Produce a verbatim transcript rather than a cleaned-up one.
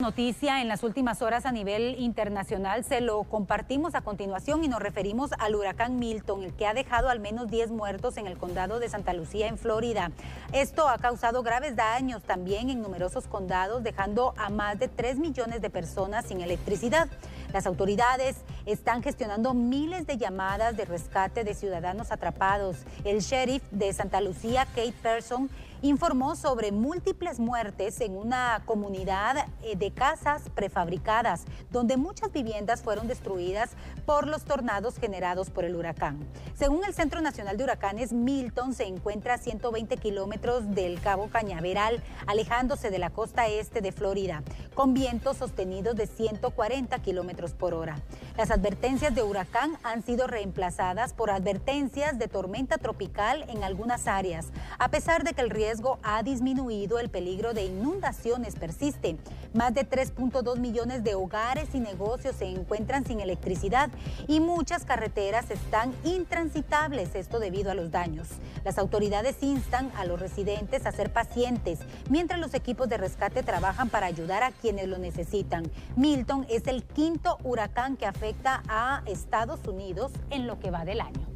Noticia en las últimas horas a nivel internacional, se lo compartimos a continuación y nos referimos al huracán Milton, el que ha dejado al menos diez muertos en el condado de Santa Lucía, en Florida. Esto ha causado graves daños también en numerosos condados, dejando a más de tres millones de personas sin electricidad. Las autoridades están gestionando miles de llamadas de rescate de ciudadanos atrapados. El sheriff de Santa Lucía, Kate Person, informó sobre múltiples muertes en una comunidad de casas prefabricadas, donde muchas viviendas fueron destruidas por los tornados generados por el huracán. Según el Centro Nacional de Huracanes, Milton se encuentra a ciento veinte kilómetros del Cabo Cañaveral, alejándose de la costa este de Florida, con vientos sostenidos de ciento cuarenta kilómetros por hora. Las advertencias de huracán han sido reemplazadas por advertencias de tormenta tropical en algunas áreas. A pesar de que el riesgo ha disminuido, el peligro de inundaciones persiste. Más de tres punto dos millones de hogares y negocios se encuentran sin electricidad y muchas carreteras están intransitables, esto debido a los daños. Las autoridades instan a los residentes a ser pacientes, mientras los equipos de rescate trabajan para ayudar a quienes lo necesitan. Milton es el quinto huracán que afecta a Estados Unidos en lo que va del año.